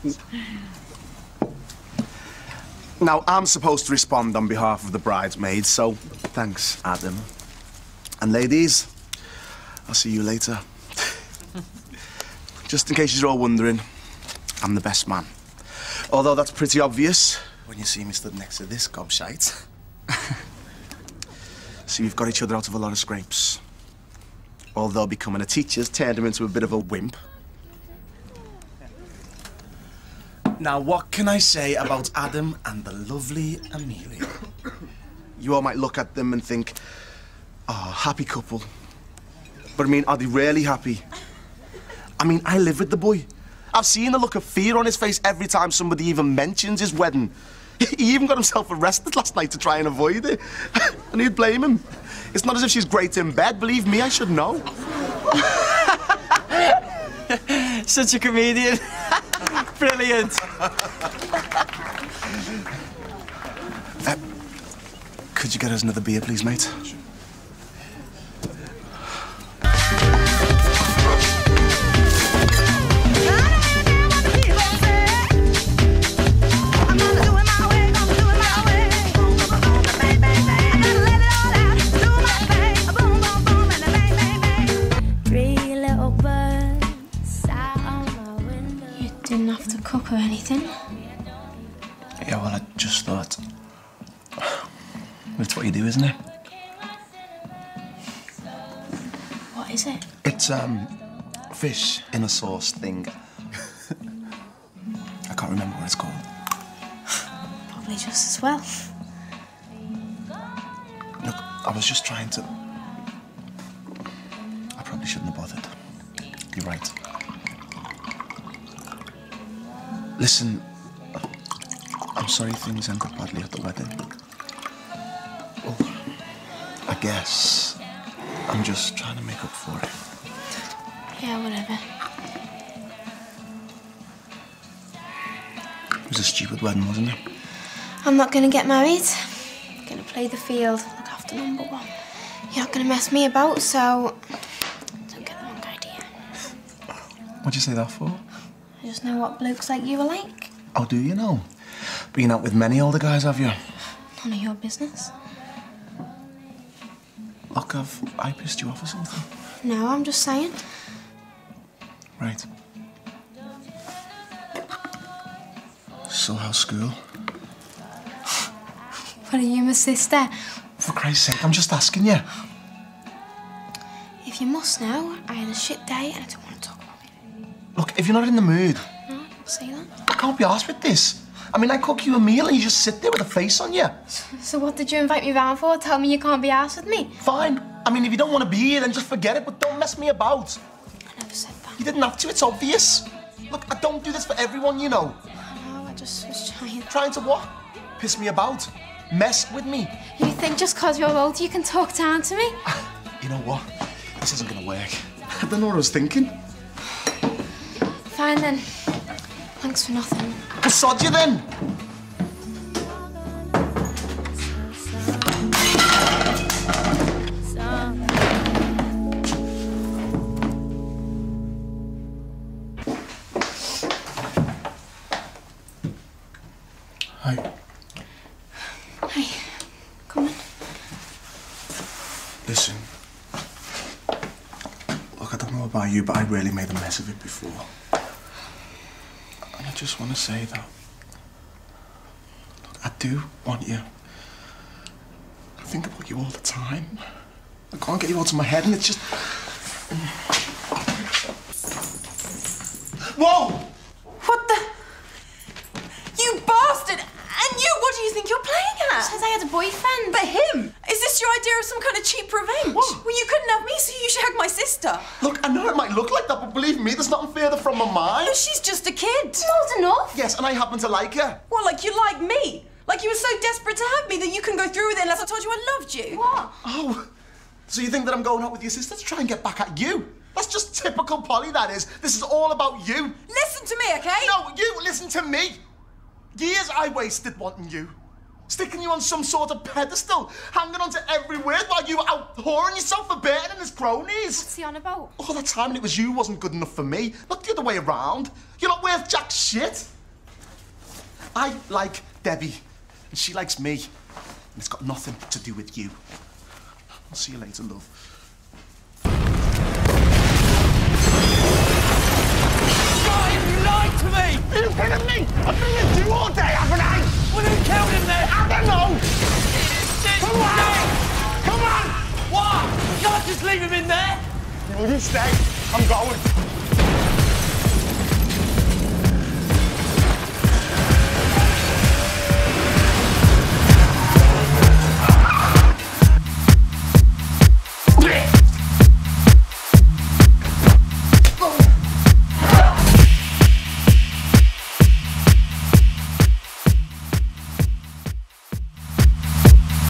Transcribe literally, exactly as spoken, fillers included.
Now, I'm supposed to respond on behalf of the bridesmaids, so thanks, Adam. And ladies, I'll see you later. Just in case you're all wondering, I'm the best man. Although that's pretty obvious when you see me stood next to this gobshite. See, we've got each other out of a lot of scrapes. Although becoming a teacher's turned him into a bit of a wimp. Now, what can I say about Adam and the lovely Amelia? You all might look at them and think, oh, happy couple. But I mean, are they really happy? I mean, I live with the boy. I've seen the look of fear on his face every time somebody even mentions his wedding. He even got himself arrested last night to try and avoid it. And he'd blame him. It's not as if she's great in bed. Believe me, I should know. Such a comedian. Brilliant. Uh, could you get us another beer, please, mate? Didn't have to cook or anything. Yeah, well, I just thought... It's what you do, isn't it? What is it? It's, um, fish in a sauce thing. I can't remember what it's called. Probably just as well. Look, I was just trying to... I probably shouldn't have bothered. You're right. Listen, I'm sorry things ended badly at the wedding. Well, I guess I'm just trying to make up for it. Yeah, whatever. It was a stupid wedding, wasn't it? I'm not gonna get married. I'm gonna play the field, look after number one. You're not gonna mess me about, so don't get the wrong idea. What'd you say that for? I just know what blokes like you are like. Oh, do you know? Been out with many older guys, have you? None of your business. Look, have I pissed you off or something? No, I'm just saying. Right. So, how's school? What are you, my sister? For Christ's sake, I'm just asking you. If you must know, I had a shit day and I don't want to talk about it. Look, if you're not in the mood... No, I didn't say that. I can't be arsed with this. I mean, I cook you a meal and you just sit there with a face on you. So what did you invite me round for? Tell me you can't be arsed with me? Fine. I mean, if you don't want to be here, then just forget it, but don't mess me about. I never said that. You didn't have to, it's obvious. Look, I don't do this for everyone, you know. No, I just was trying. Trying to what? Piss me about? Mess with me? You think just because you're old you can talk down to me? You know what? This isn't going to work. I don't know what I was thinking. Fine then. Thanks for nothing. Well, sod you then. Hi. Hey, come on. Listen. Look, I don't know about you, but I really made a mess of it before. And I just want to say that... Look, I do want you. I think about you all the time. I can't get you out of my head, and it's just... Whoa! What the... You bastard! And you, what do you think you're playing at? Says I had a boyfriend. But him? Is this your idea of some kind of cheap revenge? What? Well, you couldn't have me, so you shagged my sister. Look, I know it might look like that, but believe me, there's nothing further from my mind. No, she's just a kid. Old enough. Yes, and I happen to like her. Well, like you like me. Like you were so desperate to have me that you couldn't go through with it unless I told you I loved you. What? Oh, so you think that I'm going out with your sister to try and get back at you? That's just typical Polly, that is. This is all about you. Listen to me, okay? No, you listen to me. Years I wasted wanting you. Sticking you on some sort of pedestal, hanging on to every word while you were out whoring yourself for Burton and his cronies. What's he on about? All that time and it was you wasn't good enough for me. Not the other way around. You're not worth jack shit. I like Debbie, and she likes me. And it's got nothing to do with you. I'll see you later, love. Guys, you lied to me! Are you kidding me? I've been with you all day, haven't I? Well, who killed him then? I don't know! Come on! Come on! What? You can't just leave him in there! Will you stay? I'm going.